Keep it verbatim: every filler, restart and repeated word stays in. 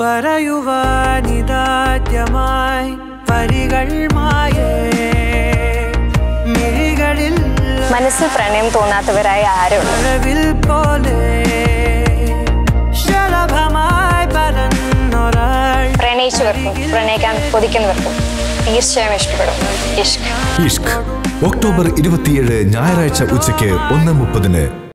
പറയുവാനിതാദ്യമായി പരികൾ മായേ മിഴികളിൽ മനസ്സിൽ പ്രണയം തോന്നാത്തവരായ ആരും പ്രണയിച്ചവർക്കും പ്രണയിക്കാൻ കൊതിക്കുന്നവർക്കും തീർച്ചയായും ഇഷ്ടപ്പെടും ഇഷ്ക് ഇഷ്ക് ഒക്ടോബർ ഇരുപത്തിയേഴ് ഞായറാഴ്ച ഉച്ചയ്ക്ക് ഒന്ന് മുപ്പതിന്.